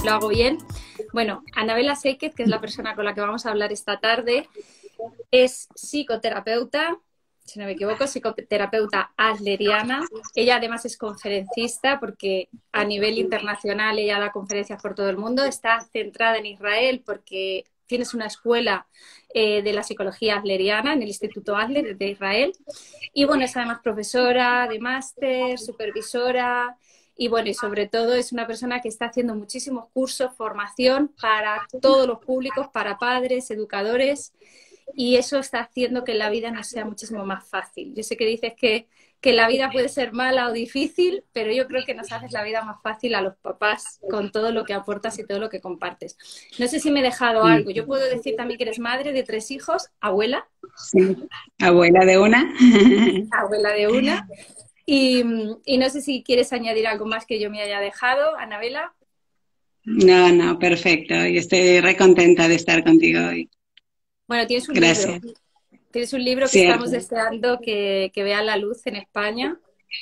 lo hago bien. Bueno, Anabela Sequez, que es la persona con la que vamos a hablar esta tarde, es psicoterapeuta, si no me equivoco, psicoterapeuta adleriana. Ella además es conferencista porque a nivel internacional ella da conferencias por todo el mundo. Está centrada en Israel porque tienes una escuela de la psicología adleriana en el Instituto Adler de Israel. Y bueno, es además profesora de máster, supervisora. Y bueno, y sobre todo es una persona que está haciendo muchísimos cursos, formación para todos los públicos, para padres, educadores, y eso está haciendo que la vida nos sea muchísimo más fácil. Yo sé que dices que la vida puede ser mala o difícil, pero yo creo que nos haces la vida más fácil a los papás con todo lo que aportas y todo lo que compartes. No sé si me he dejado algo. Yo puedo decir también que eres madre de 3 hijos, abuela. Sí, abuela de una. Abuela de una. Y no sé si quieres añadir algo más que yo me haya dejado, Anabela. No, no, perfecto. Y estoy re contenta de estar contigo hoy. Bueno, tienes un libro. Gracias. Tienes un libro que estamos Cierto. deseando que vea la luz en España,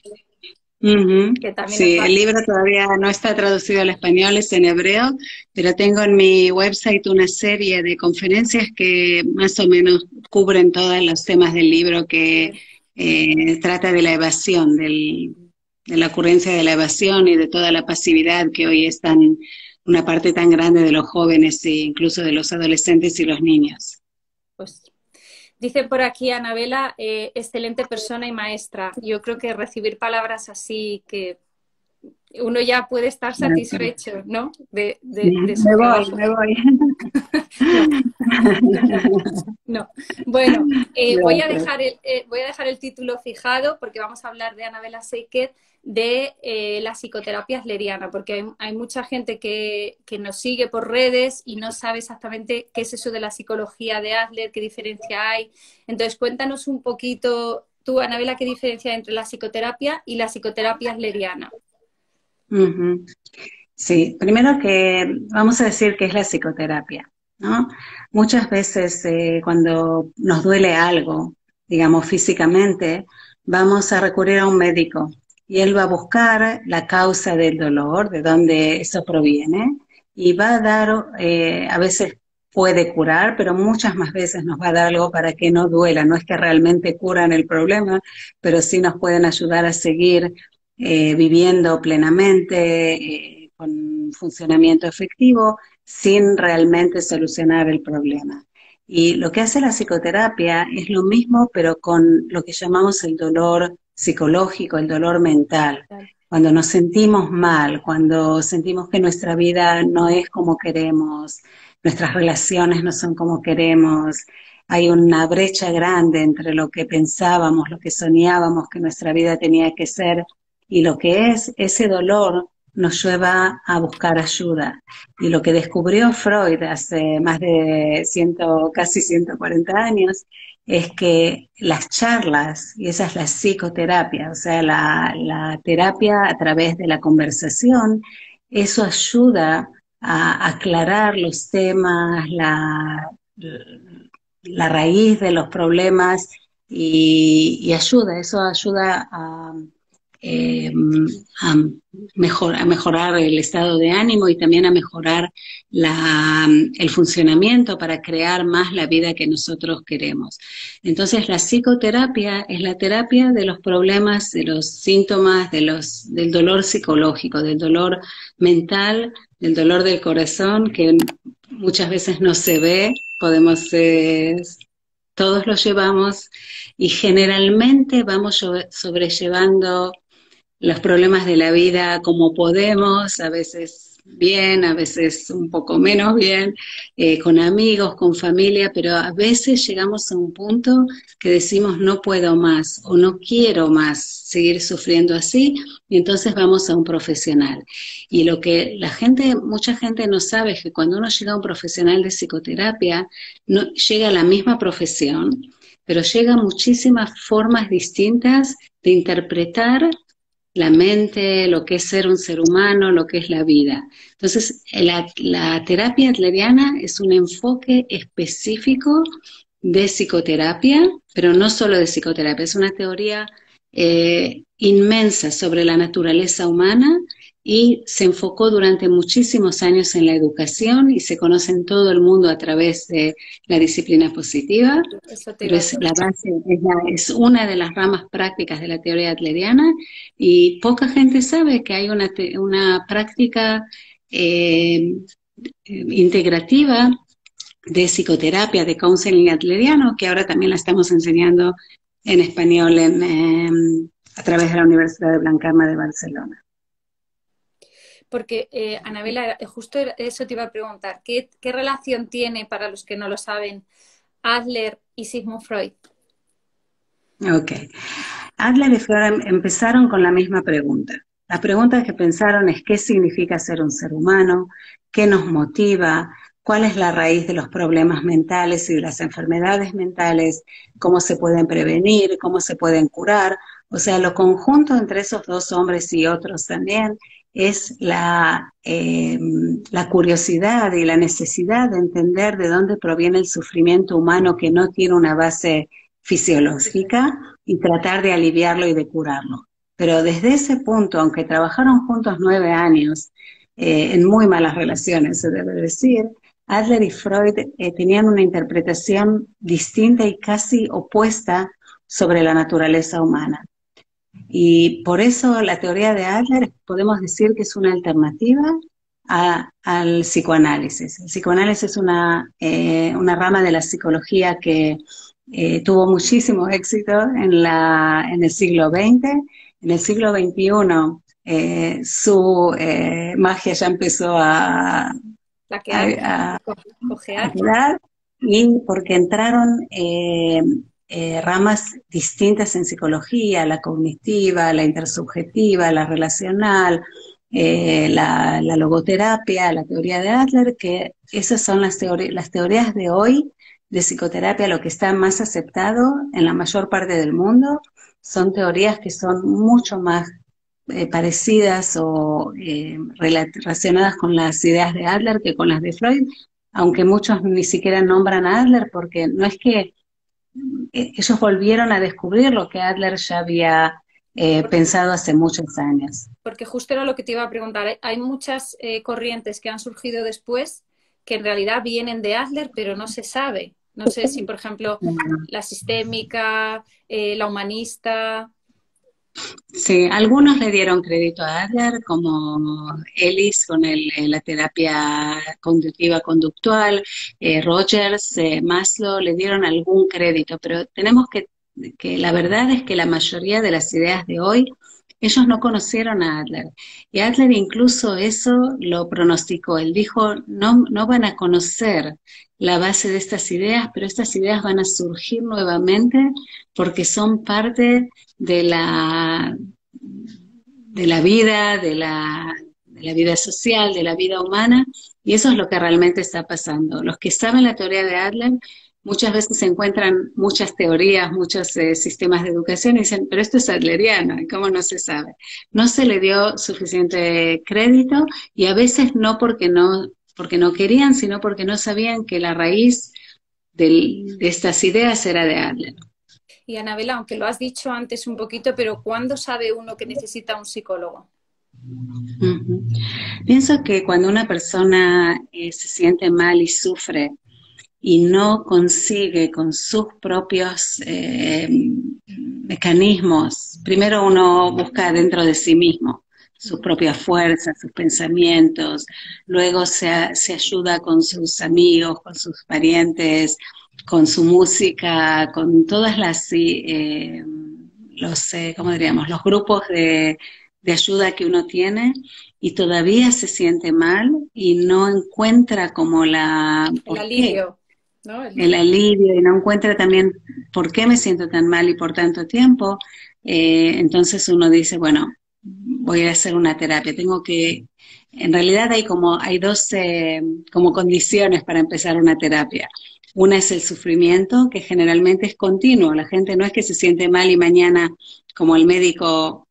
Ujú. que también nos Sí, va. el libro todavía no está traducido al español, es en hebreo, pero tengo en mi website una serie de conferencias que más o menos cubren todos los temas del libro que trata de la evasión, de la ocurrencia de la evasión y de toda la pasividad que hoy es una parte tan grande de los jóvenes e incluso de los adolescentes y los niños. Pues dice por aquí Anabela, excelente persona y maestra. Yo creo que recibir palabras así que uno ya puede estar satisfecho, ¿no? De su Me voy, trabajo. me voy. No, no. Bueno, Gracias. voy a dejar el título fijado porque vamos a hablar de Anabela Sequez, de la psicoterapia adleriana, porque hay mucha gente que nos sigue por redes y no sabe exactamente qué es eso de la psicología de Adler, qué diferencia hay. Entonces, cuéntanos un poquito, tú, Anabela, qué diferencia hay entre la psicoterapia y la psicoterapia adleriana. Ujú. Sí, primero que vamos a decir que es la psicoterapia, ¿no? Muchas veces cuando nos duele algo, digamos físicamente, vamos a recurrir a un médico y él va a buscar la causa del dolor, de dónde eso proviene, y va a dar, a veces puede curar, pero muchas más veces nos va a dar algo para que no duela. No es que realmente curan el problema, pero sí nos pueden ayudar a seguir viviendo plenamente, con funcionamiento efectivo, sin realmente solucionar el problema. Y lo que hace la psicoterapia es lo mismo, pero con lo que llamamos el dolor psicológico, el dolor mental. Cuando nos sentimos mal, cuando sentimos que nuestra vida no es como queremos, nuestras relaciones no son como queremos, hay una brecha grande entre lo que pensábamos, lo que soñábamos que nuestra vida tenía que ser y lo que es, ese dolor nos lleva a buscar ayuda. Y lo que descubrió Freud hace más de casi 140 años es que las charlas, y esa es la psicoterapia, o sea, la terapia a través de la conversación, eso ayuda a aclarar los temas, la raíz de los problemas y ayuda, eso ayuda eh, a, a mejorar el estado de ánimo y también a mejorar el funcionamiento para crear más la vida que nosotros queremos. Entonces la psicoterapia es la terapia de los problemas, de los síntomas, del dolor psicológico, del dolor mental, del dolor del corazón, que muchas veces no se ve, todos lo llevamos y generalmente vamos sobrellevando los problemas de la vida como podemos, a veces bien, a veces un poco menos bien, con amigos, con familia, pero a veces llegamos a un punto que decimos no puedo más o no quiero más seguir sufriendo así, y entonces vamos a un profesional. Y lo que mucha gente no sabe es que cuando uno llega a un profesional de psicoterapia, no llega a la misma profesión, pero llega a muchísimas formas distintas de interpretar la mente, lo que es ser un ser humano, lo que es la vida. Entonces, la terapia adleriana es un enfoque específico de psicoterapia, pero no solo de psicoterapia, es una teoría inmensa sobre la naturaleza humana y se enfocó durante muchísimos años en la educación y se conoce en todo el mundo a través de la disciplina positiva, Eso te pero iba a es la preguntar. base, es una de las ramas prácticas de la teoría adleriana y poca gente sabe que hay una práctica eh, integrativa de psicoterapia, de counseling adleriano, que ahora también la estamos enseñando en español a través de la Universidad de Blancarna de Barcelona. Porque, Anabela, justo eso te iba a preguntar. ¿Qué relación tiene, para los que no lo saben, Adler y Sigmund Freud? Ok. Adler y Freud empezaron con la misma pregunta. La pregunta que pensaron es qué significa ser un ser humano, qué nos motiva, cuál es la raíz de los problemas mentales y de las enfermedades mentales, cómo se pueden prevenir, cómo se pueden curar. O sea, lo conjunto entre esos dos hombres y otros también es la curiosidad y la necesidad de entender de dónde proviene el sufrimiento humano que no tiene una base fisiológica y tratar de aliviarlo y de curarlo. Pero desde ese punto, aunque trabajaron juntos 9 años, en muy malas relaciones, se debe decir, Adler y Freud tenían una interpretación distinta y casi opuesta sobre la naturaleza humana. Y por eso la teoría de Adler podemos decir que es una alternativa al psicoanálisis. El psicoanálisis es una rama de la psicología que tuvo muchísimo éxito en el siglo XX. En el siglo XXI su magia ya empezó Plaquear, a, a cojear. quedar y porque entraron ramas distintas en psicología, la cognitiva, la intersubjetiva, la relacional, la logoterapia, la teoría de Adler, que esas son las teorías de hoy de psicoterapia, lo que está más aceptado en la mayor parte del mundo, son teorías que son mucho más parecidas o relacionadas con las ideas de Adler que con las de Freud, aunque muchos ni siquiera nombran a Adler porque no es que ellos volvieron a descubrir lo que Adler ya había pensado hace muchos años. Porque justo era lo que te iba a preguntar. Hay muchas corrientes que han surgido después que en realidad vienen de Adler, pero no se sabe. No sé si, por ejemplo, la sistémica, la humanista. Sí, algunos le dieron crédito a Adler, como Ellis con la terapia conductiva conductual, Rogers, Maslow, le dieron algún crédito, pero tenemos que la verdad es que la mayoría de las ideas de hoy, ellos no conocieron a Adler. Y Adler incluso eso lo pronosticó. Él dijo, no van a conocer la base de estas ideas, pero estas ideas van a surgir nuevamente porque son parte de la vida, de la vida social, de la vida humana, y eso es lo que realmente está pasando. Los que saben la teoría de Adler muchas veces se encuentran muchas teorías, muchos sistemas de educación y dicen, pero esto es adleriano, ¿y cómo no se sabe? No se le dio suficiente crédito y a veces no porque no querían, sino porque no sabían que la raíz de estas ideas era de Adler. Y Anabela, aunque lo has dicho antes un poquito, pero ¿cuándo sabe uno que necesita un psicólogo? Ujú. Pienso que cuando una persona se siente mal y sufre y no consigue con sus propios mecanismos, primero uno busca dentro de sí mismo sus propias fuerzas, sus pensamientos, luego se ayuda con sus amigos, con sus parientes, con su música, con todas ¿cómo diríamos? Los grupos de ayuda que uno tiene y todavía se siente mal y no encuentra como El ¿por qué? alivio, ¿no? El alivio y no encuentra también por qué me siento tan mal y por tanto tiempo, entonces uno dice, bueno, voy a hacer una terapia, en realidad hay dos como condiciones para empezar una terapia. Una es el sufrimiento, que generalmente es continuo, la gente no es que se siente mal y mañana, como el médico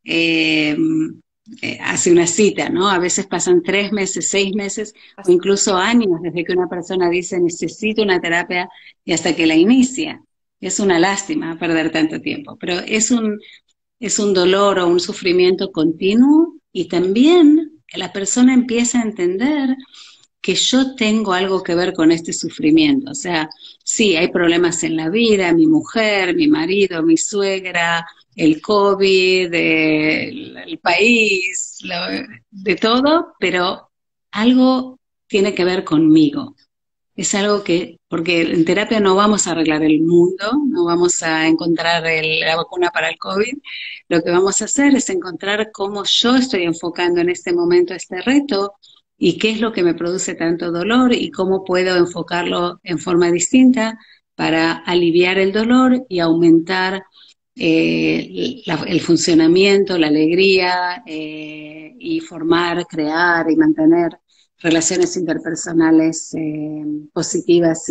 hace una cita, ¿no? A veces pasan 3 meses, 6 meses o incluso años desde que una persona dice necesito una terapia y hasta que la inicia. Es una lástima perder tanto tiempo, pero es un dolor o un sufrimiento continuo y también la persona empieza a entender que yo tengo algo que ver con este sufrimiento. O sea, sí, hay problemas en la vida, mi mujer, mi marido, mi suegra, el COVID, el país, de todo, pero algo tiene que ver conmigo. Es algo que, porque en terapia no vamos a arreglar el mundo, no vamos a encontrar la vacuna para el COVID, lo que vamos a hacer es encontrar cómo yo estoy enfocando en este momento este reto y qué es lo que me produce tanto dolor y cómo puedo enfocarlo en forma distinta para aliviar el dolor y aumentar el funcionamiento, la alegría y formar, crear y mantener relaciones interpersonales positivas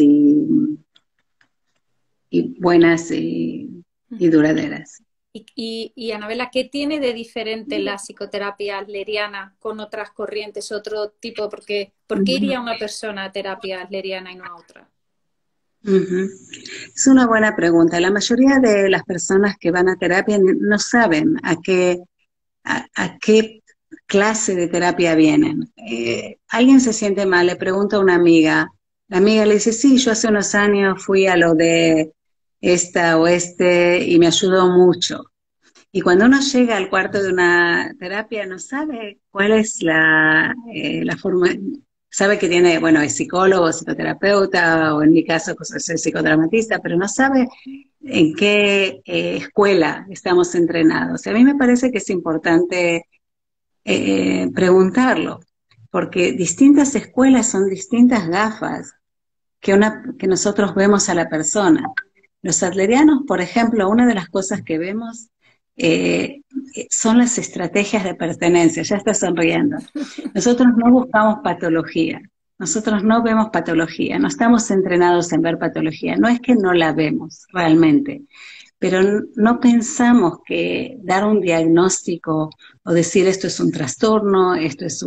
y buenas y duraderas. Y Anabela, ¿qué tiene de diferente la psicoterapia adleriana con otras corrientes, otro tipo? Porque, ¿por qué iría una persona a terapia adleriana y no a otra? Uh-huh. Es una buena pregunta. La mayoría de las personas que van a terapia no saben a qué clase de terapia vienen. Alguien se siente mal, le pregunta a una amiga, la amiga le dice, sí, yo hace unos años fui a lo de esta o este y me ayudó mucho. Y cuando uno llega al cuarto de una terapia no sabe cuál es la forma, sabe que tiene, bueno, es psicólogo, psicoterapeuta, o en mi caso pues, soy psicodramatista, pero no sabe en qué escuela estamos entrenados. Y a mí me parece que es importante preguntarlo, porque distintas escuelas son distintas gafas que nosotros vemos a la persona. Los adlerianos, por ejemplo, una de las cosas que vemos son las estrategias de pertenencia. Ya está sonriendo. Nosotros no buscamos patología. Nosotros no vemos patología, no estamos entrenados en ver patología. No es que no la vemos realmente, pero no pensamos que dar un diagnóstico o decir esto es un trastorno, esto es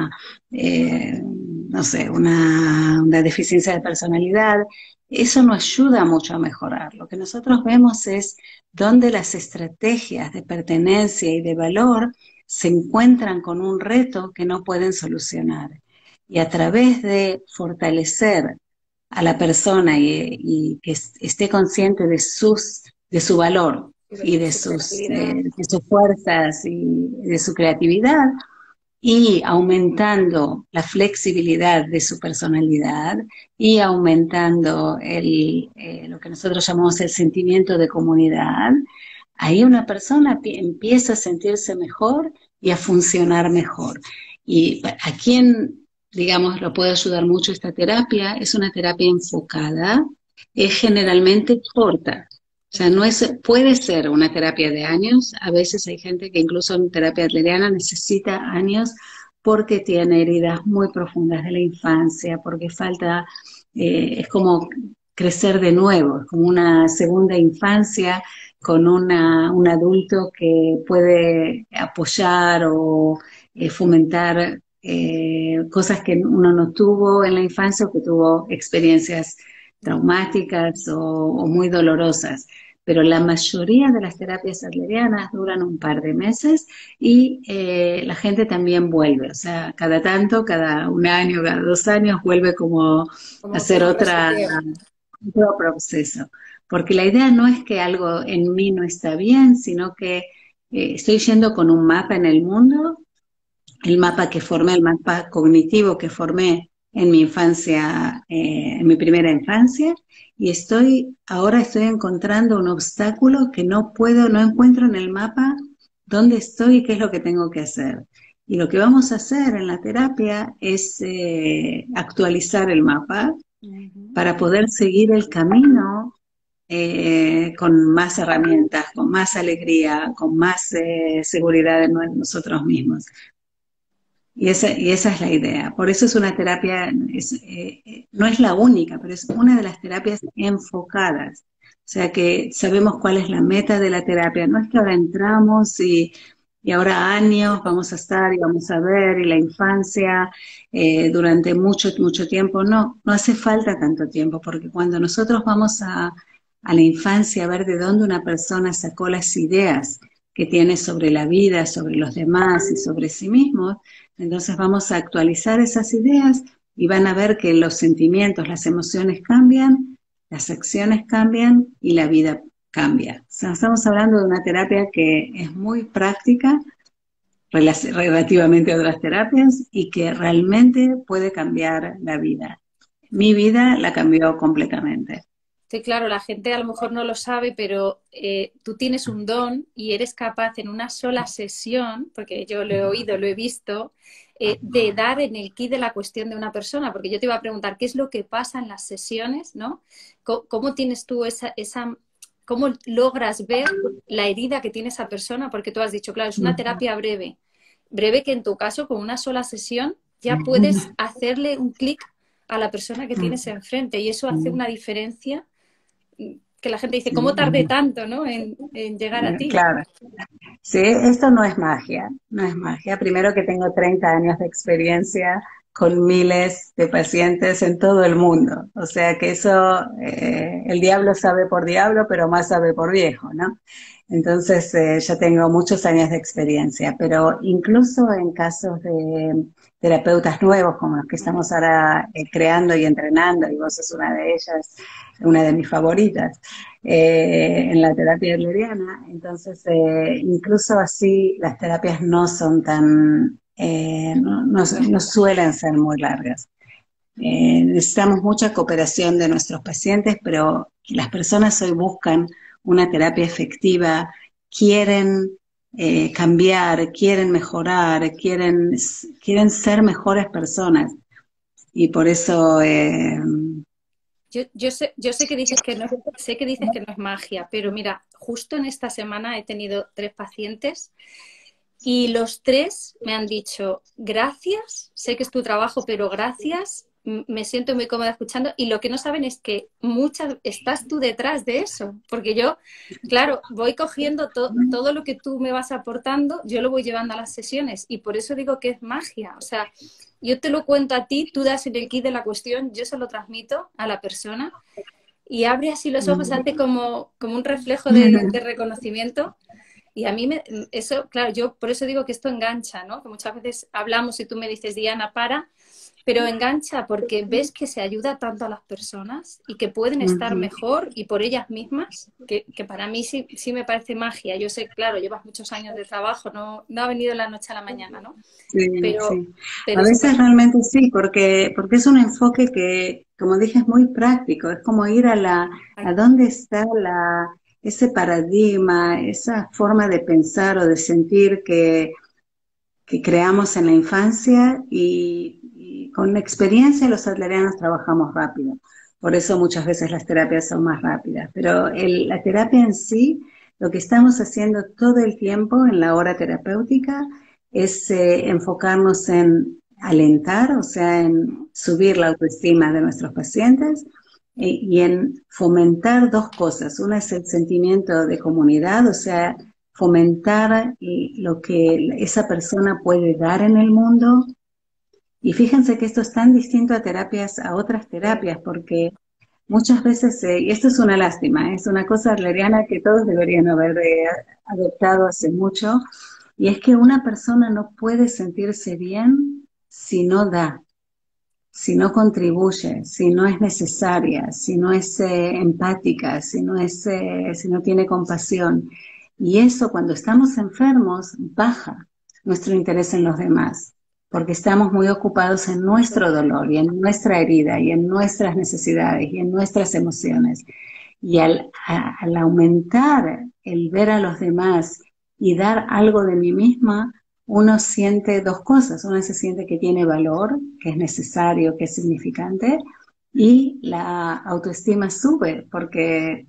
no sé, una deficiencia de personalidad, eso no ayuda mucho a mejorar. Lo que nosotros vemos es dónde las estrategias de pertenencia y de valor se encuentran con un reto que no pueden solucionar. Y a través de fortalecer a la persona y que esté consciente de su valor y de sus fuerzas y de su creatividad, y aumentando la flexibilidad de su personalidad y aumentando lo que nosotros llamamos el sentimiento de comunidad, ahí una persona empieza a sentirse mejor y a funcionar mejor. Y a quien, digamos, lo puede ayudar mucho esta terapia, es una terapia enfocada, es generalmente corta. O sea, puede ser una terapia de años, a veces hay gente que incluso en terapia adleriana necesita años porque tiene heridas muy profundas de la infancia, porque falta, es como crecer de nuevo, es como una segunda infancia con un adulto que puede apoyar o fomentar cosas que uno no tuvo en la infancia o que tuvo experiencias traumáticas o muy dolorosas. Pero la mayoría de las terapias adlerianas duran un par de meses y la gente también vuelve, o sea, cada tanto, cada un año, cada 2 años, vuelve como a hacer otro proceso. Porque la idea no es que algo en mí no está bien, sino que estoy yendo con un mapa en el mundo, el mapa que formé, el mapa cognitivo que formé en mi infancia, en mi primera infancia, y ahora estoy encontrando un obstáculo que no encuentro en el mapa dónde estoy y qué es lo que tengo que hacer. Y lo que vamos a hacer en la terapia es actualizar el mapa para poder seguir el camino con más herramientas, con más alegría, con más seguridad en nosotros mismos. Y esa es la idea. Por eso es una terapia, no es la única, pero es una de las terapias enfocadas. O sea que sabemos cuál es la meta de la terapia. No es que ahora entramos y ahora años vamos a estar y vamos a ver, y la infancia durante mucho, mucho tiempo. No hace falta tanto tiempo, porque cuando nosotros vamos a la infancia a ver de dónde una persona sacó las ideas que tiene sobre la vida, sobre los demás y sobre sí mismos, entonces vamos a actualizar esas ideas y van a ver que los sentimientos, las emociones cambian, las acciones cambian y la vida cambia. O sea, estamos hablando de una terapia que es muy práctica, relativamente a otras terapias, y que realmente puede cambiar la vida. Mi vida la cambió completamente. Sí, claro, la gente a lo mejor no lo sabe, pero tú tienes un don y eres capaz en una sola sesión, porque yo lo he oído, lo he visto, de dar en el quid de la cuestión de una persona, porque yo te iba a preguntar qué es lo que pasa en las sesiones, ¿no? ¿Cómo tienes tú cómo logras ver la herida que tiene esa persona? Porque tú has dicho, claro, es una terapia breve, breve que en tu caso con una sola sesión ya puedes hacerle un clic a la persona que tienes enfrente y eso hace una diferencia que la gente dice, ¿cómo tardé tanto, ¿no? en llegar a ti? Claro. Sí, esto no es magia, no es magia. Primero que tengo 30 años de experiencia con miles de pacientes en todo el mundo. O sea que eso, el diablo sabe por diablo, pero más sabe por viejo, ¿no? Entonces ya tengo muchos años de experiencia, pero incluso en casos de terapeutas nuevos como los que estamos ahora creando y entrenando, y vos sos una de ellas, una de mis favoritas, en la terapia adleriana. Entonces, incluso así, las terapias no son tan, no suelen ser muy largas. Necesitamos mucha cooperación de nuestros pacientes, pero las personas hoy buscan una terapia efectiva, quieren cambiar, quieren mejorar, quieren ser mejores personas. Y por eso Yo sé que dices que no, sé que dices que no es magia, pero mira, justo en esta semana he tenido 3 pacientes y los 3 me han dicho, gracias, sé que es tu trabajo, pero gracias, me siento muy cómoda escuchando. Y lo que no saben es que estás tú detrás de eso, porque yo, claro, voy cogiendo todo lo que tú me vas aportando, yo lo voy llevando a las sesiones y por eso digo que es magia. O sea, yo te lo cuento a ti, tú das en el kit de la cuestión, yo se lo transmito a la persona y abre así los ojos, hace como un reflejo de reconocimiento. Y a mí eso, claro, yo por eso digo que esto engancha, ¿no? Que muchas veces hablamos y tú me dices, Diana, para, pero engancha porque ves que se ayuda tanto a las personas y que pueden estar mejor y por ellas mismas, que para mí sí me parece magia. Yo sé, claro, llevas muchos años de trabajo, no ha venido de la noche a la mañana, ¿no? sí, Pero, sí. A pero veces realmente sí, porque es un enfoque que, como dije, es muy práctico. Es como ir a dónde está ese paradigma, esa forma de pensar o de sentir que creamos en la infancia y con la experiencia los adlerianos trabajamos rápido. Por eso muchas veces las terapias son más rápidas. Pero la terapia en sí, lo que estamos haciendo todo el tiempo en la hora terapéutica es enfocarnos en alentar, o sea, en subir la autoestima de nuestros pacientes y en fomentar 2 cosas. Una es el sentimiento de comunidad, o sea, fomentar lo que esa persona puede dar en el mundo. Y fíjense que esto es tan distinto a otras terapias, porque muchas veces, y esto es una lástima, es una cosa adleriana que todos deberían haber adoptado hace mucho, y es que una persona no puede sentirse bien si no da, si no contribuye, si no es necesaria, si no es empática, si no tiene compasión. Y eso cuando estamos enfermos baja nuestro interés en los demás, porque estamos muy ocupados en nuestro dolor y en nuestra herida y en nuestras necesidades y en nuestras emociones. Y al aumentar el ver a los demás y dar algo de mí misma, uno siente 2 cosas. Uno se siente que tiene valor, que es necesario, que es significante, y la autoestima sube porque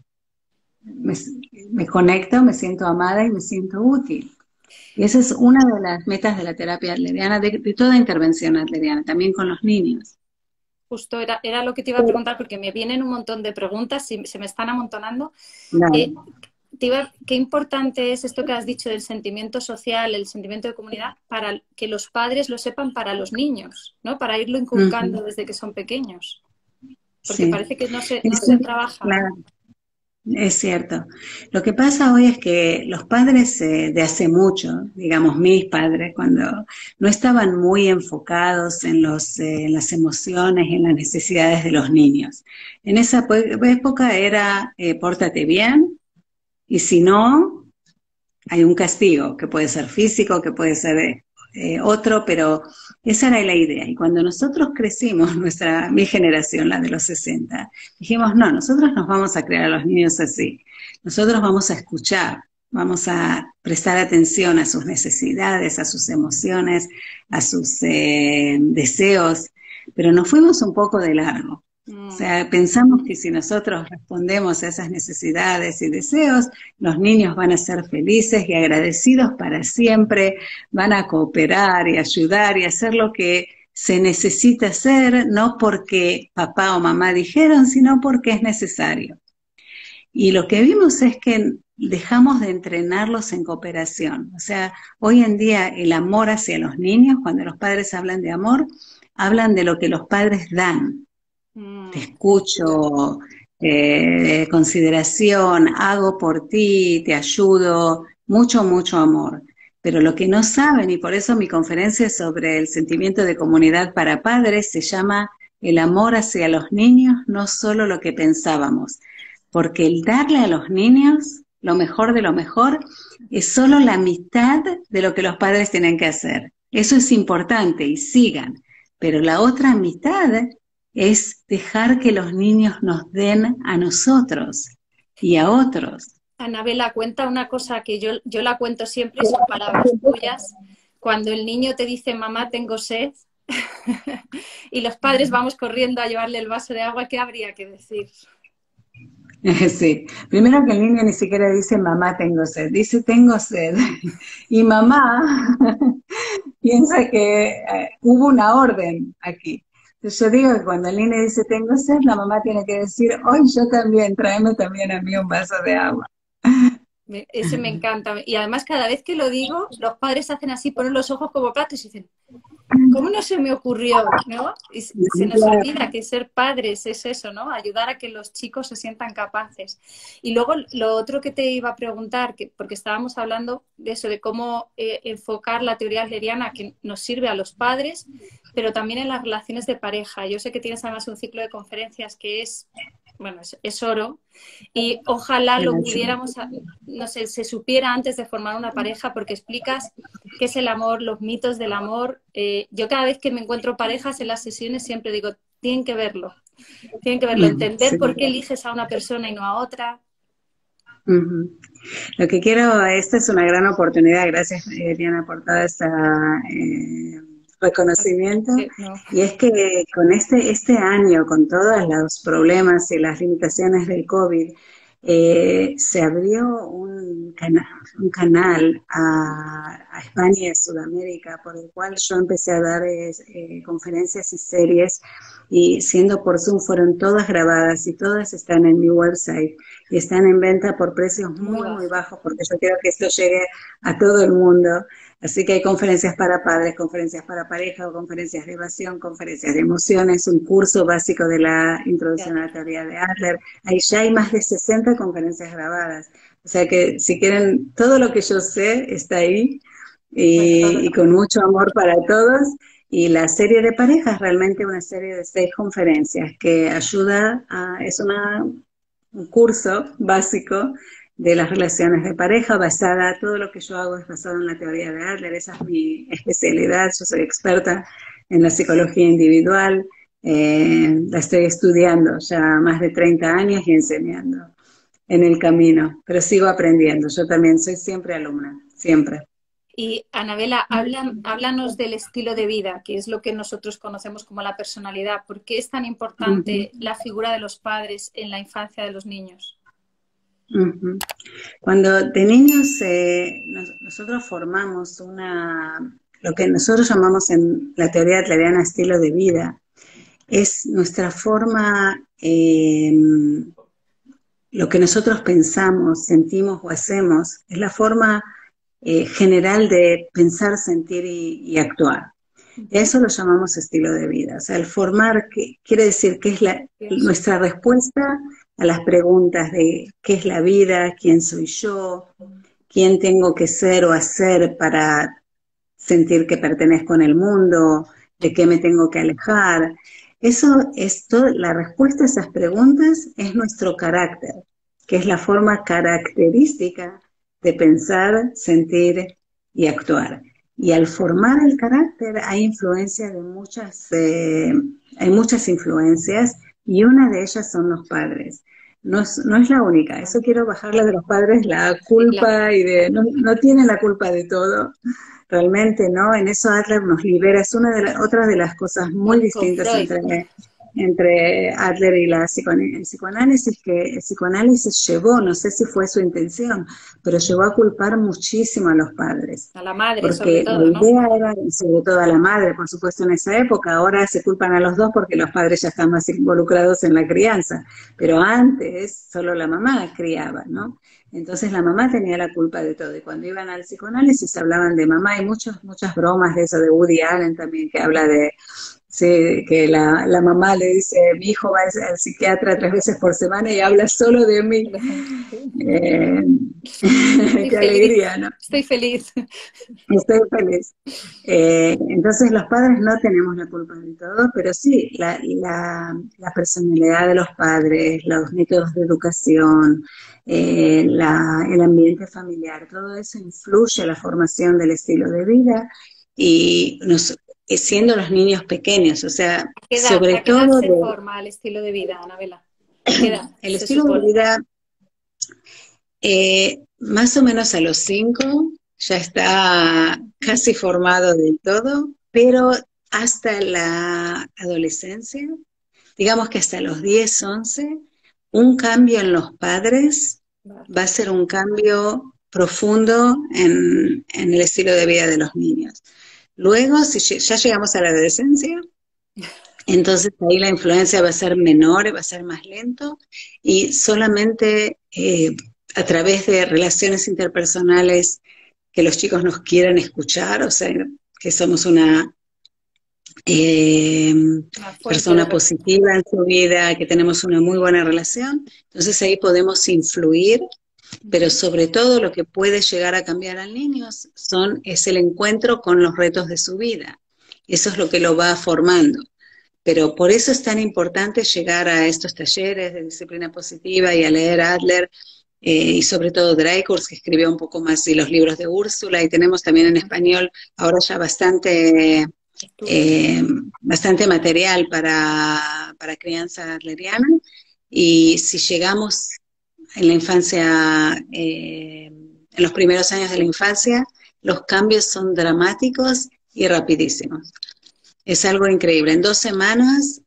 me conecto, me siento amada y me siento útil. Y esa es una de las metas de la terapia adleriana, de toda intervención adleriana, también con los niños. justo era lo que te iba a preguntar porque me vienen un montón de preguntas y se me están amontonando. Claro. Qué importante es esto que has dicho del sentimiento social, el sentimiento de comunidad, para que los padres lo sepan para los niños, ¿no? Para irlo inculcando desde que son pequeños. Porque Sí. parece que no se Sí, trabaja. claro. Es cierto. Lo que pasa hoy es que los padres de hace mucho, digamos mis padres, cuando no estaban muy enfocados en en las emociones, en las necesidades de los niños. En esa época era pórtate bien y si no, hay un castigo, que puede ser físico, que puede ser otro, pero esa era la idea. Y cuando nosotros crecimos, mi generación, la de los 60, dijimos, no, nosotros nos vamos a crear a los niños así. Nosotros vamos a escuchar, vamos a prestar atención a sus necesidades, a sus emociones, a sus deseos, pero nos fuimos un poco de largo. O sea, pensamos que si nosotros respondemos a esas necesidades y deseos, los niños van a ser felices y agradecidos para siempre, van a cooperar y ayudar y hacer lo que se necesita hacer, no porque papá o mamá dijeron, sino porque es necesario. Y lo que vimos es que dejamos de entrenarlos en cooperación. O sea, hoy en día el amor hacia los niños, cuando los padres hablan de amor, hablan de lo que los padres dan. Te escucho, consideración, hago por ti, te ayudo, mucho, mucho amor. Pero lo que no saben, y por eso mi conferencia sobre el sentimiento de comunidad para padres se llama El amor hacia los niños, no solo lo que pensábamos. Porque el darle a los niños lo mejor de lo mejor es solo la mitad de lo que los padres tienen que hacer. Eso es importante y sigan. Pero la otra mitad es dejar que los niños nos den a nosotros y a otros. Anabela, cuenta una cosa que yo la cuento siempre, son palabras tuyas. Cuando el niño te dice, mamá, tengo sed, y los padres vamos corriendo a llevarle el vaso de agua, ¿qué habría que decir? Sí, primero que el niño ni siquiera dice, mamá, tengo sed, dice, tengo sed. Y mamá piensa que hubo una orden aquí. Entonces yo digo que cuando el niño dice, tengo sed, la mamá tiene que decir, hoy yo también, tráeme también a mí un vaso de agua. Ese me encanta. Y además cada vez que lo digo, los padres hacen así, ponen los ojos como platos y dicen, ¿cómo no se me ocurrió? ¿No? Y se nos olvida que ser padres es eso, ¿no? Ayudar a que los chicos se sientan capaces. Y luego lo otro que te iba a preguntar, porque estábamos hablando de eso, de cómo enfocar la teoría adleriana que nos sirve a los padres, pero también en las relaciones de pareja. Yo sé que tienes además un ciclo de conferencias que es, bueno, es oro, y ojalá lo pudiéramos, no sé, se supiera antes de formar una pareja, porque explicas qué es el amor, los mitos del amor. Yo cada vez que me encuentro parejas en las sesiones siempre digo, tienen que verlo, entender por qué eliges a una persona y no a otra. Lo que quiero, esta es una gran oportunidad, gracias Diana por toda esta reconocimiento, y es que con este año, con todos los problemas y las limitaciones del COVID, se abrió un canal a España y a Sudamérica, por el cual yo empecé a dar conferencias y series, y siendo por Zoom fueron todas grabadas y todas están en mi website y están en venta por precios muy, muy bajos, porque yo quiero que esto llegue a todo el mundo. Así que hay conferencias para padres, conferencias para pareja, conferencias de evasión, conferencias de emociones, un curso básico de la introducción a la teoría de Adler. Ahí ya hay más de 60 conferencias grabadas. O sea que si quieren, todo lo que yo sé está ahí y con mucho amor para todos. Y la serie de parejas es realmente una serie de 6 conferencias que ayuda es un curso básico de las relaciones de pareja, todo lo que yo hago es basado en la teoría de Adler, esa es mi especialidad, yo soy experta en la psicología individual, la estoy estudiando ya más de 30 años y enseñando en el camino, pero sigo aprendiendo, yo también soy siempre alumna, siempre. Y Anabela, háblanos del estilo de vida, que es lo que nosotros conocemos como la personalidad. ¿Por qué es tan importante la figura de los padres en la infancia de los niños? Cuando de niños nosotros formamos lo que nosotros llamamos en la teoría adleriana estilo de vida, es nuestra forma, lo que nosotros pensamos, sentimos o hacemos, es la forma general de pensar, sentir y actuar. Eso lo llamamos estilo de vida. O sea, el formar quiere decir que es nuestra respuesta a las preguntas de qué es la vida, quién soy yo, quién tengo que ser o hacer para sentir que pertenezco en el mundo, de qué me tengo que alejar. Eso es todo, la respuesta a esas preguntas es nuestro carácter, que es la forma característica de pensar, sentir y actuar. Y al formar el carácter hay influencia de hay muchas influencias y una de ellas son los padres. No es la única, eso quiero bajarle de los padres la Sí, claro. culpa no tienen la culpa de todo, realmente, ¿no? En eso Adler nos libera, es otra de las cosas muy Con distintas Freud. entre Adler y el psicoanálisis, que el psicoanálisis llevó, no sé si fue su intención, pero llevó a culpar muchísimo a los padres, A la madre, sobre porque la todo, ¿no? idea era, sobre todo a la madre, por supuesto, en esa época, ahora se culpan a los dos porque los padres ya están más involucrados en la crianza, pero antes solo la mamá criaba, ¿no? Entonces la mamá tenía la culpa de todo. Y cuando iban al psicoanálisis hablaban de mamá. Hay muchas bromas de eso, de Woody Allen también, que habla de, sí, que la mamá le dice, mi hijo va al psiquiatra 3 veces por semana y habla solo de mí. Eh, Estoy qué feliz, alegría, ¿no? estoy feliz. Estoy feliz. Entonces los padres no tenemos la culpa de todo, pero sí, la personalidad de los padres, los métodos de educación, el ambiente familiar, todo eso influye en la formación del estilo de vida y siendo los niños pequeños, o sea, sobre A qué edad todo se forma el estilo de vida, Anabela? ¿A qué edad el se estilo de supone? vida, más o menos a los 5 ya está casi formado del todo, pero hasta la adolescencia, digamos que hasta los 10 11 un cambio en los padres Vale. va a ser un cambio profundo en el estilo de vida de los niños. Luego, si ya llegamos a la adolescencia, entonces ahí la influencia va a ser menor, va a ser más lento y solamente a través de relaciones interpersonales que los chicos nos quieran escuchar, o sea, que somos una eh, Una fuente de... persona positiva en su vida, que tenemos una muy buena relación, entonces ahí podemos influir, pero sobre todo lo que puede llegar a cambiar al niño es el encuentro con los retos de su vida. Eso es lo que lo va formando. Pero por eso es tan importante llegar a estos talleres de disciplina positiva y a leer Adler y sobre todo Dreikurz, que escribió un poco más, y los libros de Úrsula, y tenemos también en español ahora ya Estupendo. bastante material para crianza adleriana. Y si llegamos en la infancia, en los primeros años de la infancia, los cambios son dramáticos y rapidísimos. Es algo increíble. En 2 semanas,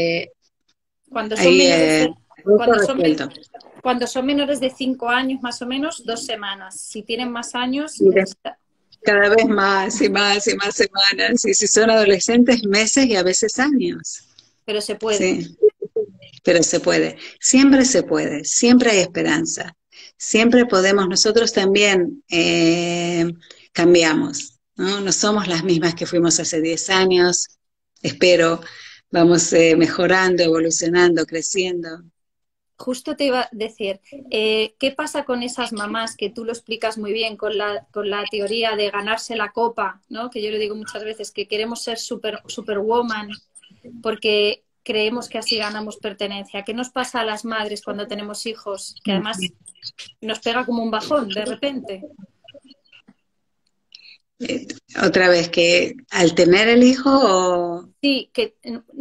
Cuando son ahí menores de, todo cuando son, resuelto. cuando son menores de 5 años, más o menos, 2 semanas. Si tienen más años, Y necesita... cada vez más y más y más semanas. Y si son adolescentes, meses y a veces años. Pero se puede. Sí, pero se puede. Siempre se puede. Siempre hay esperanza. Siempre podemos. Nosotros también cambiamos, ¿no? No somos las mismas que fuimos hace 10 años. Espero. Vamos mejorando, evolucionando, creciendo. Justo te iba a decir, ¿qué pasa con esas mamás que tú lo explicas muy bien con la teoría de ganarse la copa, ¿no? Que yo le digo muchas veces que queremos ser superwoman porque creemos que así ganamos pertenencia? ¿Qué nos pasa a las madres cuando tenemos hijos? Que además nos pega como un bajón de repente. Eh, Otra vez, que al tener el hijo, Sí, que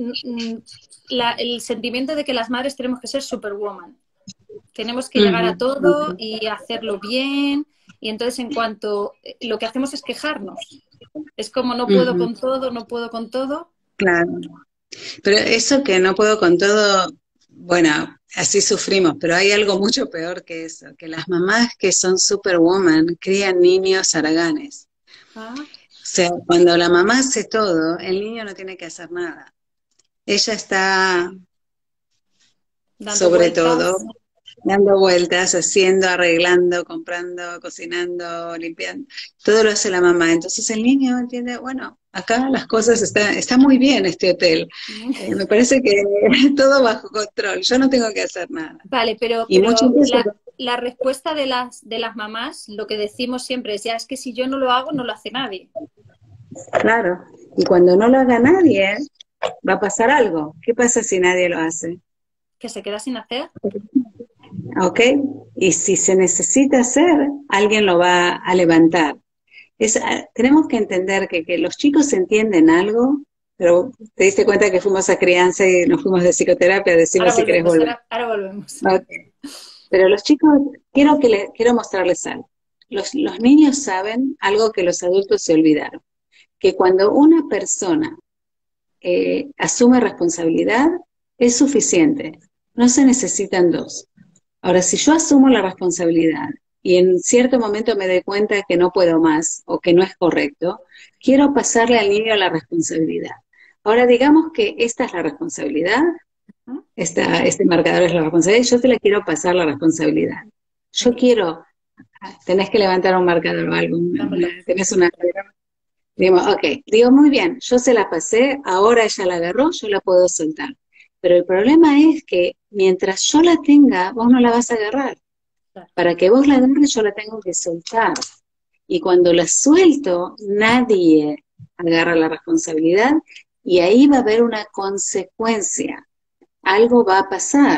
el sentimiento de que las madres tenemos que ser superwoman. Tenemos que llegar a todo y hacerlo bien. Y entonces en cuanto lo que hacemos es quejarnos. Es como no puedo con todo, no puedo con todo. claro. Pero eso que no puedo con todo, bueno, así sufrimos, pero hay algo mucho peor que eso, que las mamás que son superwoman crían niños haraganes. Ah, O sea, cuando la mamá hace todo, el niño no tiene que hacer nada. Ella está dando sobre todo, vueltas. dando vueltas, haciendo, arreglando, comprando, cocinando, limpiando. Todo lo hace la mamá. Entonces el niño entiende, bueno, acá las cosas está muy bien este hotel. Me parece que todo bajo control. Yo no tengo que hacer nada. Vale, Y muchas veces, la respuesta de las mamás, lo que decimos siempre es, ya es que si yo no lo hago, no lo hace nadie. claro, y cuando no lo haga nadie, va a pasar algo. ¿Qué pasa si nadie lo hace? Que se queda sin hacer. ¿Ok? Y si se necesita hacer, alguien lo va a levantar. Tenemos que entender que los chicos entienden algo, pero te diste cuenta que fuimos a crianza y nos fuimos de psicoterapia, decimos si querés volver. Ahora volvemos. Okay. Pero los chicos, quiero mostrarles algo. Los niños saben algo que los adultos se olvidaron, que cuando una persona asume responsabilidad, es suficiente, no se necesitan dos. Ahora, si yo asumo la responsabilidad y en cierto momento me doy cuenta que no puedo más o que no es correcto, quiero pasarle al niño la responsabilidad. Ahora, digamos que esta es la responsabilidad, este marcador es la responsabilidad, y yo te la quiero pasar la responsabilidad. Yo quiero, tenés que levantar un marcador o algo, tenés una... Digo, muy bien, yo se la pasé, ahora ella la agarró, yo la puedo soltar. Pero el problema es que mientras yo la tenga, vos no la vas a agarrar. Para que vos la agarres, yo la tengo que soltar. Y cuando la suelto, nadie agarra la responsabilidad y ahí va a haber una consecuencia. Algo va a pasar.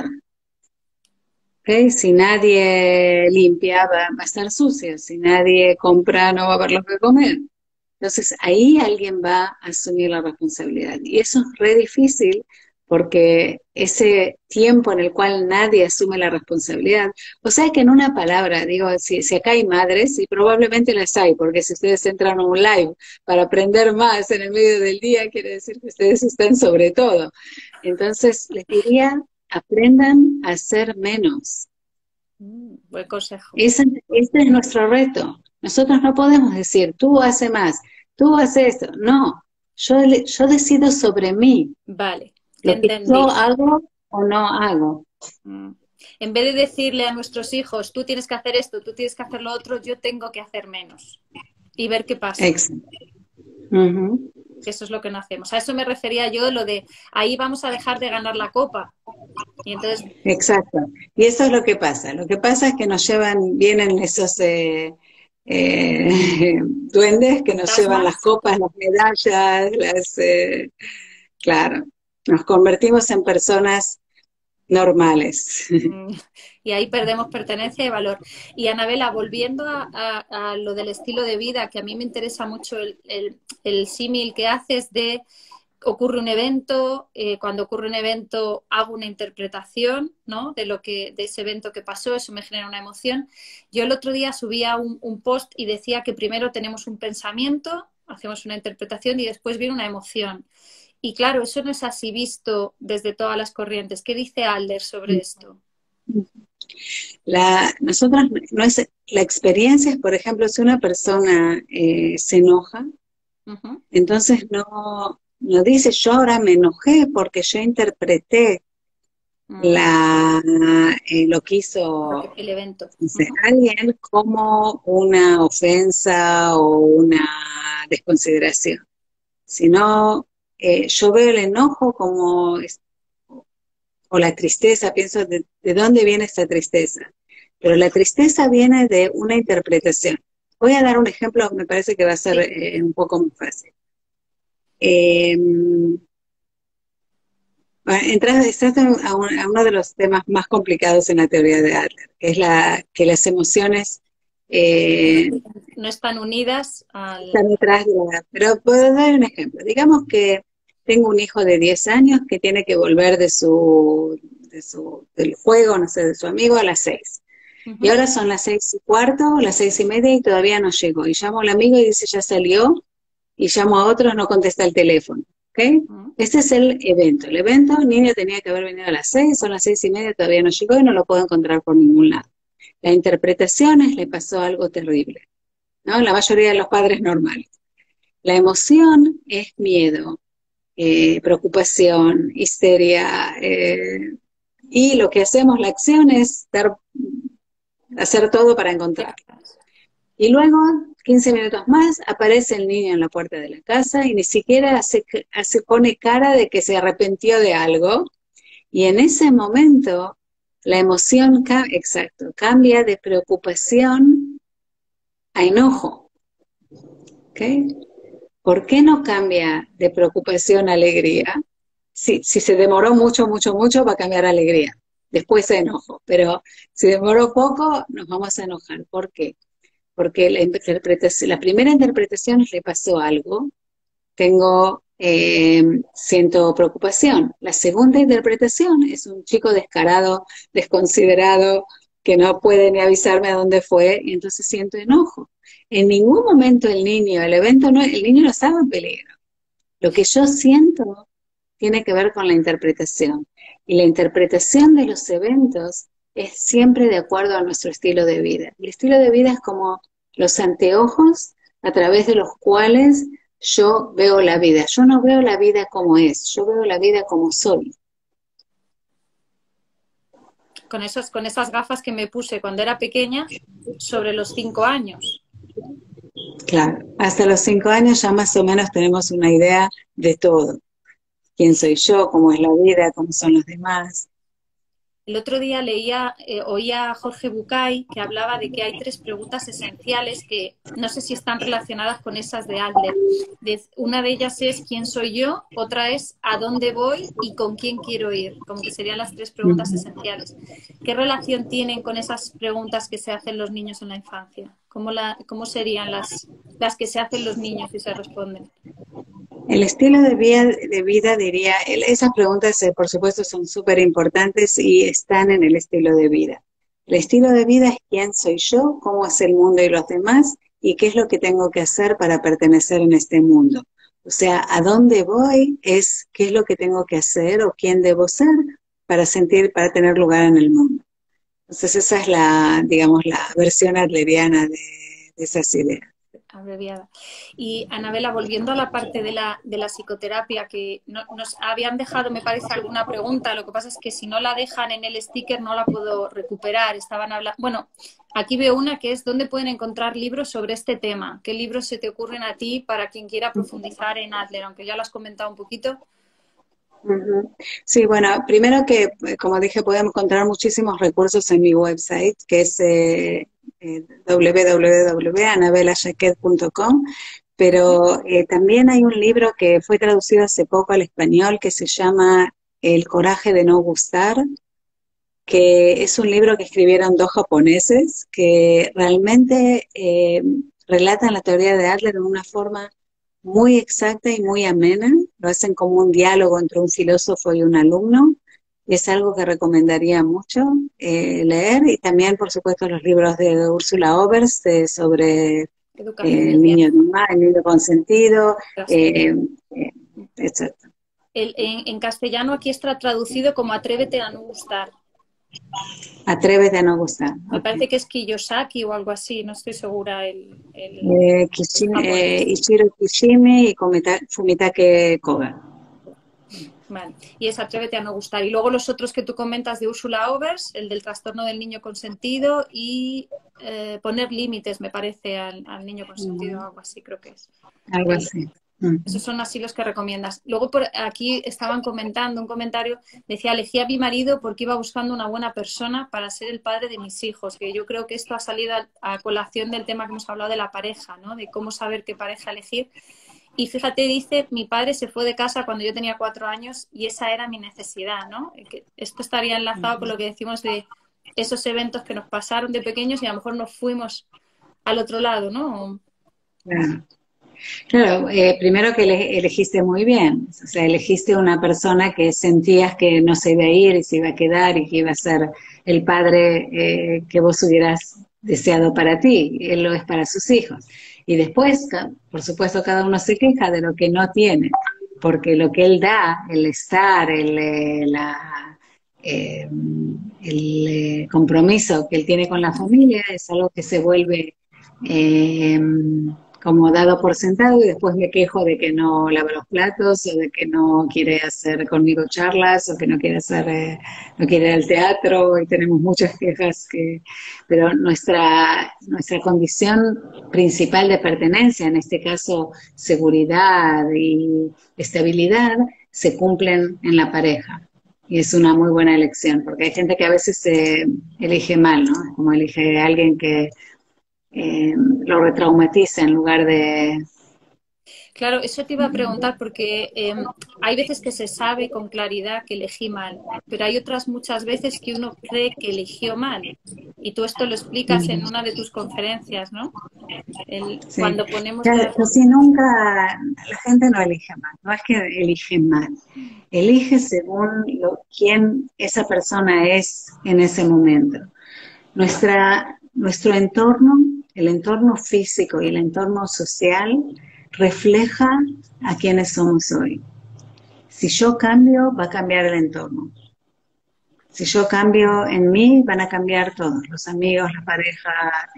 ¿Okay? Si nadie limpia, va a estar sucio. Si nadie compra, no va a haber lo que comer. Entonces ahí alguien va a asumir la responsabilidad. Y eso es re difícil porque ese tiempo en el cual nadie asume la responsabilidad, o sea que en una palabra, digo, si acá hay madres, y probablemente las hay, porque si ustedes entran a un live para aprender más en el medio del día, quiere decir que ustedes están sobre todo. Entonces les diría, aprendan a hacer menos. Buen consejo. Ese es nuestro reto. Nosotros no podemos decir, tú haces más, tú haces esto. No, yo decido sobre mí. Vale, te Lo que entendí. yo hago o no hago. En vez de decirle a nuestros hijos, tú tienes que hacer esto, tú tienes que hacer lo otro, yo tengo que hacer menos. Y ver qué pasa. Exacto. Eso es lo que no hacemos. A eso me refería yo, lo de ahí vamos a dejar de ganar la copa. Y entonces... Exacto. Y eso es lo que pasa. Lo que pasa es que vienen esos duendes que nos llevan las copas, las medallas, claro. Nos convertimos en personas normales. Y ahí perdemos pertenencia y valor. Y Anabela, volviendo a lo del estilo de vida, que a mí me interesa mucho el símil que haces de ocurre un evento, cuando ocurre un evento hago una interpretación, ¿no? de ese evento que pasó, eso me genera una emoción. Yo el otro día subía un post y decía que primero tenemos un pensamiento, hacemos una interpretación y después viene una emoción. Y claro, eso no es así visto desde todas las corrientes. ¿Qué dice Adler sobre esto? Nosotros no es la experiencia es, por ejemplo, si una persona se enoja, entonces no dice yo ahora me enojé porque yo interpreté lo que hizo el evento. Alguien como una ofensa o una desconsideración, sino yo veo el enojo como o la tristeza, pienso de dónde viene esta tristeza. Pero la tristeza viene de una interpretación. Voy a dar un ejemplo, me parece que va a ser un poco más fácil. Entraste a uno de los temas más complicados en la teoría de Adler, que es que las emociones no están unidas están detrás de pero puedo dar un ejemplo. Digamos que tengo un hijo de 10 años que tiene que volver del juego, no sé, de su amigo a las 6. Y ahora son las 6:15, las 6:30 y todavía no llegó. Y llamo al amigo y dice ya salió, y llamo a otros, no contesta el teléfono. ¿Okay? Este es el evento. El evento, el niño tenía que haber venido a las 6, son las 6:30, todavía no llegó y no lo puedo encontrar por ningún lado. La interpretación es, le pasó algo terrible, ¿no? La mayoría de los padres normales. La emoción es miedo, preocupación, histeria, y lo que hacemos, la acción es hacer todo para encontrarlo. Y luego, 15 minutos más, aparece el niño en la puerta de la casa y ni siquiera pone cara de que se arrepintió de algo. Y en ese momento, la emoción, cambia de preocupación a enojo. ¿Okay? ¿Por qué no cambia de preocupación a alegría? Si se demoró mucho, mucho, mucho, va a cambiar a alegría. Después a enojo. Pero si demoró poco, nos vamos a enojar. ¿Por qué? Porque la primera interpretación es le pasó algo, siento preocupación. La segunda interpretación es un chico descarado, desconsiderado, que no puede ni avisarme a dónde fue, y entonces siento enojo. En ningún momento el niño no estaba en peligro. Lo que yo siento tiene que ver con la interpretación. Y la interpretación de los eventos es siempre de acuerdo a nuestro estilo de vida. El estilo de vida es como los anteojos a través de los cuales yo veo la vida. Yo no veo la vida como es, yo veo la vida como soy. Con esas gafas que me puse cuando era pequeña, sobre los 5 años. Claro, hasta los 5 años ya más o menos tenemos una idea de todo. Quién soy yo, cómo es la vida, cómo son los demás. El otro día oía a Jorge Bucay que hablaba de que hay 3 preguntas esenciales que no sé si están relacionadas con esas de Adler. Una de ellas es ¿quién soy yo? Otra es ¿a dónde voy? Y ¿con quién quiero ir? Como que serían las 3 preguntas esenciales. ¿Qué relación tienen con esas preguntas que se hacen los niños en la infancia? ¿Cómo serían las que se hacen los niños y se responden? El estilo de vida diría, esas preguntas por supuesto son súper importantes y están en el estilo de vida. El estilo de vida es quién soy yo, cómo es el mundo y los demás y qué es lo que tengo que hacer para pertenecer en este mundo. O sea, a dónde voy es qué es lo que tengo que hacer o quién debo ser para tener lugar en el mundo. Entonces esa es digamos, la versión adleriana de esas ideas. Abreviada. Y Anabela, volviendo a la parte de la psicoterapia, que nos habían dejado, me parece, alguna pregunta, lo que pasa es que si no la dejan en el sticker no la puedo recuperar. Estaban hablando. Bueno, aquí veo una que es ¿dónde pueden encontrar libros sobre este tema? ¿Qué libros se te ocurren a ti para quien quiera profundizar en Adler? Aunque ya lo has comentado un poquito. Sí, bueno, primero que, como dije, podemos encontrar muchísimos recursos en mi website, que es www.anabelajaquet.com, pero también hay un libro que fue traducido hace poco al español que se llama El coraje de no gustar, que es un libro que escribieron 2 japoneses que realmente relatan la teoría de Adler de una forma muy exacta y muy amena, lo hacen como un diálogo entre un filósofo y un alumno, y es algo que recomendaría mucho leer, y también, por supuesto, los libros de Úrsula Oberst sobre el niño consentido, etc. En castellano aquí está traducido como Atrévete a no gustar. Atrévete a no gustar. Me parece que es Kiyosaki o algo así, no estoy segura. Ichiro Kishimi y Fumitake Koga. Vale. Y es Atrévete a no gustar. Y luego los otros que tú comentas de Úrsula Oberst, el del trastorno del niño consentido y poner límites, me parece, al niño consentido, algo así creo que es. Algo así. Esos son así los que recomiendas. Luego por aquí estaban comentando, un comentario decía, elegí a mi marido porque iba buscando una buena persona para ser el padre de mis hijos, que yo creo que esto ha salido a colación del tema que hemos hablado de la pareja, ¿no? De cómo saber qué pareja elegir. Y fíjate, dice, mi padre se fue de casa cuando yo tenía 4 años y esa era mi necesidad, ¿no? Esto estaría enlazado con lo que decimos de esos eventos que nos pasaron de pequeños y a lo mejor nos fuimos al otro lado, ¿no? Claro, primero que elegiste muy bien, o sea, elegiste una persona que sentías que no se iba a ir y se iba a quedar y que iba a ser el padre que vos hubieras deseado para ti, él lo es para sus hijos. Y después, por supuesto, cada uno se queja de lo que no tiene, porque lo que él da, el estar, el compromiso que él tiene con la familia es algo que se vuelve... como dado por sentado y después me quejo de que no lava los platos o de que no quiere hacer conmigo charlas o que no quiere hacer, no quiere ir al teatro y tenemos muchas quejas pero nuestra condición principal de pertenencia, en este caso seguridad y estabilidad, se cumplen en la pareja. Y es una muy buena elección, porque hay gente que a veces elige mal, ¿no? Como elige a alguien que lo retraumatiza en lugar de... Claro, eso te iba a preguntar porque hay veces que se sabe con claridad que elegí mal, pero hay otras muchas veces que uno cree que eligió mal. Y tú esto lo explicas en una de tus conferencias, ¿no? Sí, Cuando ponemos las... casi nunca la gente no elige mal, no es que elige mal, elige según quién esa persona es en ese momento. Nuestro entorno, el entorno físico y el entorno social refleja a quienes somos hoy. Si yo cambio, va a cambiar el entorno. Si yo cambio en mí, van a cambiar todos, los amigos, la pareja,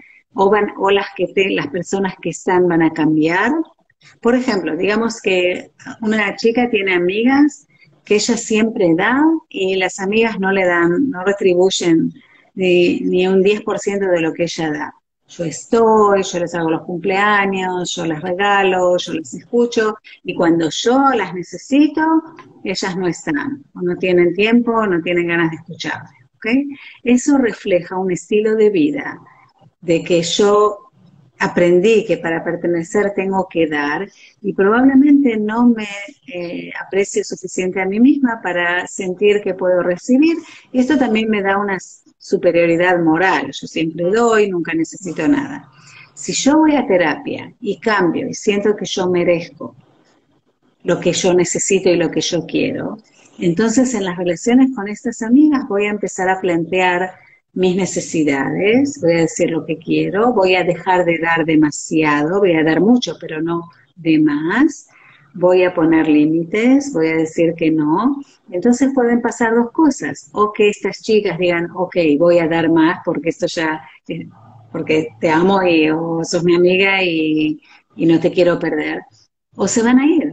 o las personas que están van a cambiar. Por ejemplo, digamos que una chica tiene amigas que ella siempre da y las amigas no le dan, no retribuyen ni un 10% de lo que ella da. Yo estoy, yo les hago los cumpleaños, yo les regalo, yo les escucho, y cuando yo las necesito, ellas no están, o no tienen tiempo, o no tienen ganas de escucharme. ¿Okay? Eso refleja un estilo de vida de que yo aprendí que para pertenecer tengo que dar y probablemente no me aprecio suficiente a mí misma para sentir que puedo recibir, y esto también me da una superioridad moral. Yo siempre doy, nunca necesito nada. Si yo voy a terapia y cambio y siento que yo merezco lo que yo necesito y lo que yo quiero, entonces en las relaciones con estas amigas voy a empezar a plantear mis necesidades, voy a decir lo que quiero, voy a dejar de dar demasiado, voy a dar mucho, pero no de más, voy a poner límites, voy a decir que no. Entonces pueden pasar dos cosas, o que estas chicas digan, ok, voy a dar más porque esto ya, porque te amo o sos mi amiga y no te quiero perder, o se van a ir.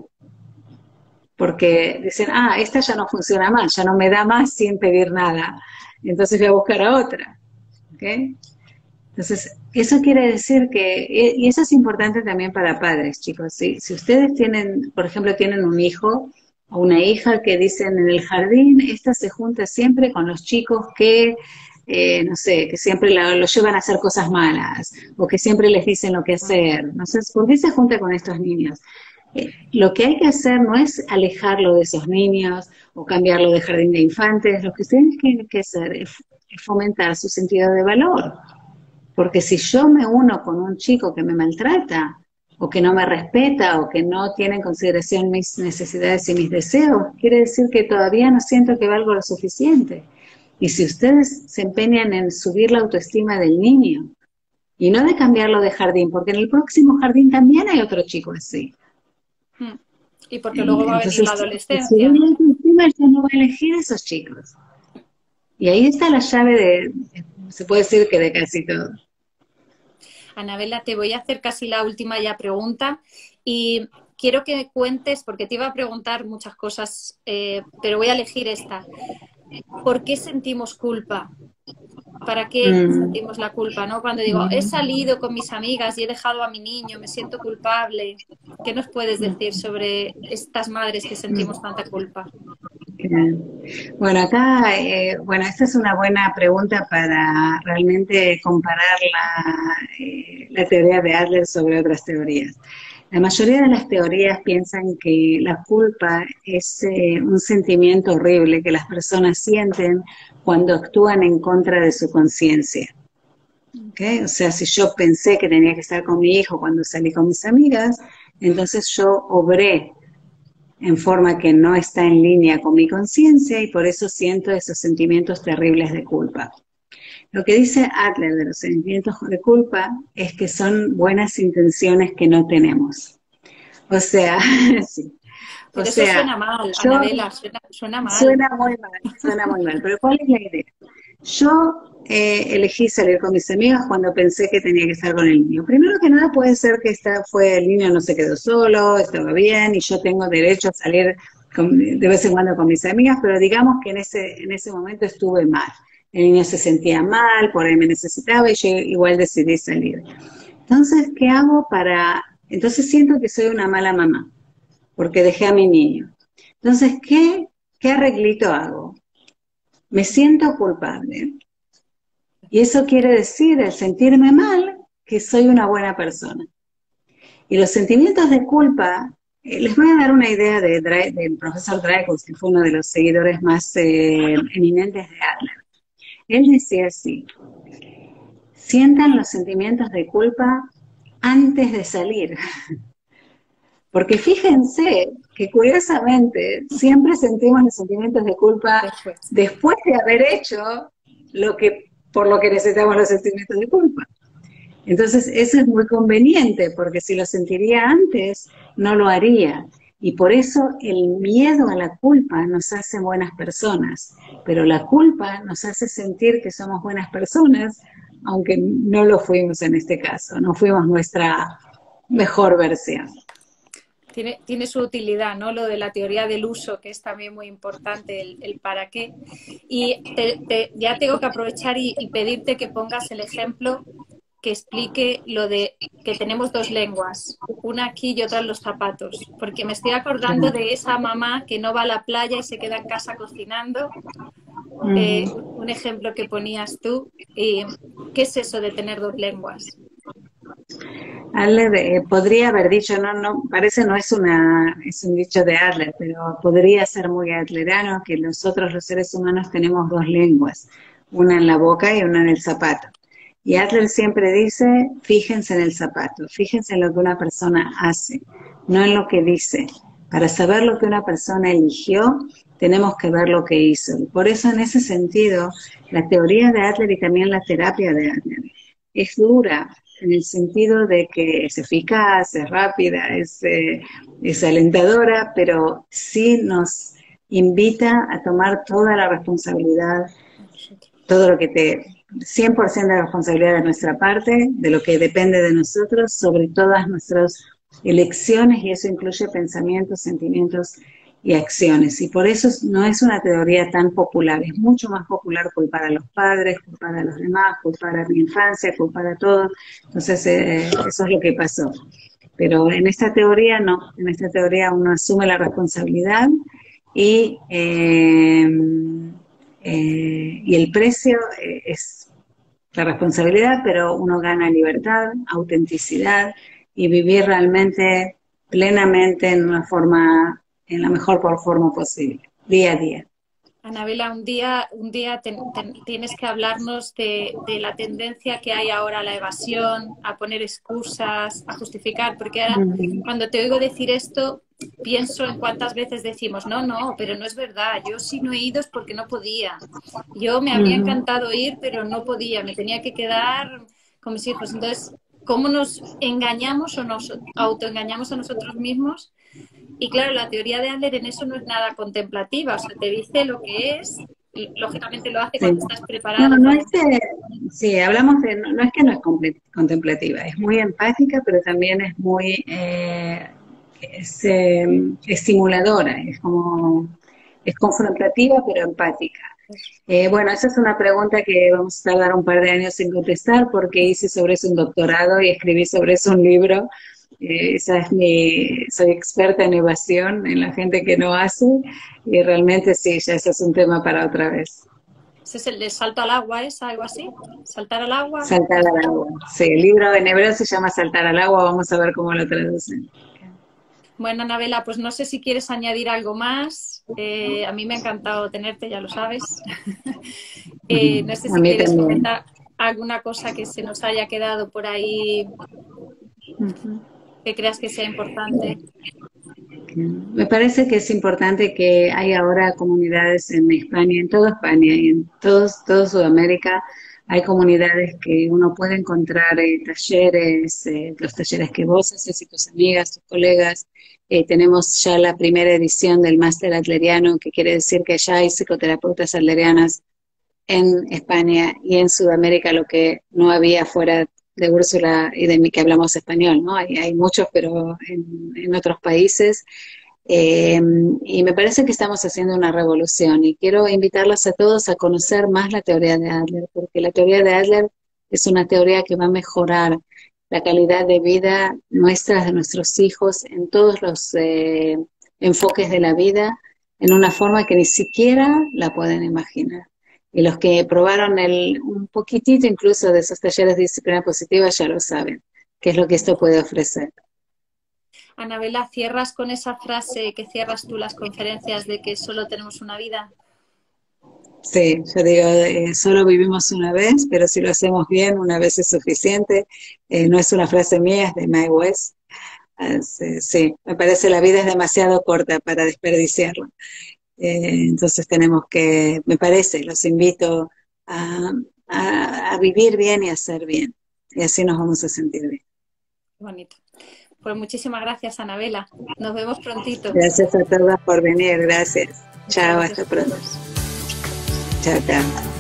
Porque dicen, esta ya no funciona más, ya no me da más sin pedir nada, entonces voy a buscar a otra. ¿Okay? Entonces, eso quiere decir y eso es importante también para padres, chicos. Si ustedes tienen, por ejemplo, tienen un hijo o una hija que dicen en el jardín, esta se junta siempre con los chicos que, no sé, que siempre lo llevan a hacer cosas malas, o que siempre les dicen lo que hacer. No sé, ¿por qué se junta con estos niños? Lo que hay que hacer no es alejarlo de esos niños o cambiarlo de jardín de infantes, lo que tienen que hacer es fomentar su sentido de valor. Porque si yo me uno con un chico que me maltrata, o que no me respeta, o que no tiene en consideración mis necesidades y mis deseos, quiere decir que todavía no siento que valgo lo suficiente. Y si ustedes se empeñan en subir la autoestima del niño, y no de cambiarlo de jardín, porque en el próximo jardín también hay otro chico así. Y porque luego va a venir la Entonces, adolescencia, subir la ¿no? autoestima, ya no va a elegir a esos chicos. Y ahí está la llave se puede decir que de casi todo. Anabela, te voy a hacer casi la última ya pregunta y quiero que me cuentes, porque te iba a preguntar muchas cosas, pero voy a elegir esta. ¿Por qué sentimos culpa? ¿Para qué sentimos la culpa, no? Cuando digo, he salido con mis amigas y he dejado a mi niño, me siento culpable. ¿Qué nos puedes decir sobre estas madres que sentimos tanta culpa? Bueno, acá, esta es una buena pregunta para realmente comparar la teoría de Adler sobre otras teorías. La mayoría de las teorías piensan que la culpa es un sentimiento horrible que las personas sienten cuando actúan en contra de su conciencia. ¿Okay? O sea, si yo pensé que tenía que estar con mi hijo cuando salí con mis amigas, entonces yo obré en forma que no está en línea con mi conciencia y por eso siento esos sentimientos terribles de culpa. Lo que dice Adler de los sentimientos de culpa es que son buenas intenciones que no tenemos. O sea, sí. O Pero eso sea, suena mal, yo Anabela, suena mal. suena muy mal, pero ¿cuál es la idea? Yo elegí salir con mis amigas cuando pensé que tenía que estar con el niño. Primero que nada puede ser que el niño no se quedó solo, estaba bien y yo tengo derecho a salir de vez en cuando con mis amigas, pero digamos que en ese momento estuve mal. El niño se sentía mal, por ahí me necesitaba y yo igual decidí salir. Entonces, ¿qué hago para...? Entonces siento que soy una mala mamá, porque dejé a mi niño. Entonces, ¿qué arreglito hago? Me siento culpable. Y eso quiere decir, el sentirme mal, que soy una buena persona. Y los sentimientos de culpa, les voy a dar una idea del profesor Dreyfus, que fue uno de los seguidores más eminentes de Adler. Él decía así: sientan los sentimientos de culpa antes de salir. Porque fíjense que curiosamente siempre sentimos los sentimientos de culpa Después. después de haber hecho por lo que necesitamos los sentimientos de culpa. Entonces eso es muy conveniente, porque si lo sentiría antes, no lo haría. Y por eso el miedo a la culpa nos hace buenas personas, pero la culpa nos hace sentir que somos buenas personas, aunque no lo fuimos en este caso, no fuimos nuestra mejor versión. Tiene su utilidad, ¿no? Lo de la teoría del uso, que es también muy importante, el para qué. Y ya tengo que aprovechar y pedirte que pongas el ejemplo que explique lo de que tenemos dos lenguas, una aquí y otra en los zapatos, porque me estoy acordando de esa mamá que no va a la playa y se queda en casa cocinando. Un ejemplo que ponías tú. ¿Qué es eso de tener dos lenguas? Adler podría haber dicho, no, parece no es es un dicho de Adler, pero podría ser muy adlerano que nosotros los seres humanos tenemos dos lenguas, una en la boca y una en el zapato. Y Adler siempre dice, fíjense en el zapato, fíjense en lo que una persona hace, no en lo que dice. Para saber lo que una persona eligió, tenemos que ver lo que hizo. Y por eso, en ese sentido, la teoría de Adler y también la terapia de Adler es dura, en el sentido de que es eficaz, es rápida, es alentadora, pero sí nos invita a tomar toda la responsabilidad, todo lo que 100% de responsabilidad de nuestra parte, de lo que depende de nosotros, sobre todas nuestras elecciones, y eso incluye pensamientos, sentimientos y acciones. Y por eso no es una teoría tan popular, es mucho más popular culpar a los padres, culpar a los demás, culpar a mi infancia, culpar a todos. Entonces, eso es lo que pasó. Pero en esta teoría no, en esta teoría uno asume la responsabilidad y el precio es la responsabilidad, pero uno gana libertad, autenticidad y vivir realmente plenamente en en la mejor forma posible, día a día. Anabela, un día tienes que hablarnos de la tendencia que hay ahora a la evasión, a poner excusas, a justificar, porque ahora cuando te oigo decir esto, pienso en cuántas veces decimos, no, pero no es verdad, yo si no he ido es porque no podía. Yo me habría encantado ir, pero no podía, me tenía que quedar con mis hijos. Entonces, ¿cómo nos engañamos o nos autoengañamos a nosotros mismos? Y claro, la teoría de Adler en eso no es nada contemplativa, o sea, te dice lo que es, y lógicamente lo hace Sí. cuando estás No, preparado no para... es que, sí, hablamos de, no es que no es contemplativa, es muy empática, pero también es muy estimuladora, es confrontativa, pero empática. Bueno, esa es una pregunta que vamos a tardar un par de años en contestar porque hice sobre eso un doctorado y escribí sobre eso un libro. Soy experta en evasión, en la gente que no hace, y realmente sí, ya ese es un tema para otra vez. Ese es el de salto al agua, ¿es algo así? ¿Saltar al agua? Saltar al agua. Sí, el libro en hebreo se llama Saltar al agua, vamos a ver cómo lo traducen. Bueno, Anabela, pues no sé si quieres añadir algo más. A mí me ha encantado tenerte, ya lo sabes. No sé A si mí quieres también. comentar alguna cosa que se nos haya quedado por ahí que creas que sea importante. Me parece que es importante que hay ahora comunidades en España, en toda España y en toda Sudamérica, hay comunidades que uno puede encontrar talleres, los talleres que vos haces y tus amigas, tus colegas, tenemos ya la primera edición del máster adleriano, que quiere decir que ya hay psicoterapeutas adlerianas en España y en Sudamérica, lo que no había fuera de Úrsula y de mí, que hablamos español, ¿no? Hay muchos, pero en otros países. Y me parece que estamos haciendo una revolución y quiero invitarlos a todos a conocer más la teoría de Adler, porque la teoría de Adler es una teoría que va a mejorar la calidad de vida nuestra, de nuestros hijos, en todos los enfoques de la vida, en una forma que ni siquiera la pueden imaginar. Y los que probaron un poquitito incluso de esos talleres de disciplina positiva ya lo saben, qué es lo que esto puede ofrecer. Anabela, ¿cierras con esa frase que cierras tú las conferencias de que solo tenemos una vida? Sí, yo digo, solo vivimos una vez, pero si lo hacemos bien, una vez es suficiente. No es una frase mía, es de Mae West. Sí, me parece la vida es demasiado corta para desperdiciarla. Entonces tenemos que, me parece, los invito a, a vivir bien y a hacer bien. Y así nos vamos a sentir bien. Bonito. Pues muchísimas gracias, Anabela. Nos vemos prontito. Gracias a todas por venir, gracias. Muchas Chao, gracias hasta a pronto. todos. Chao, chao.